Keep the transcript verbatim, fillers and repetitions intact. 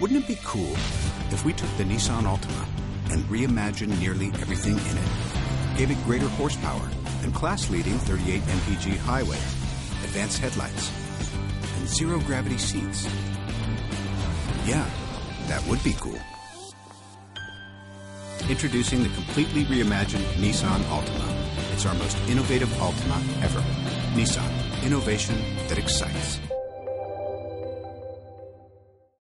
Wouldn't it be cool if we took the Nissan Altima and reimagined nearly everything in it? Gave it greater horsepower and class-leading thirty-eight M P G highway, advanced headlights, and zero-gravity seats. Yeah, that would be cool. Introducing the completely reimagined Nissan Altima. It's our most innovative Altima ever. Nissan, innovation that excites.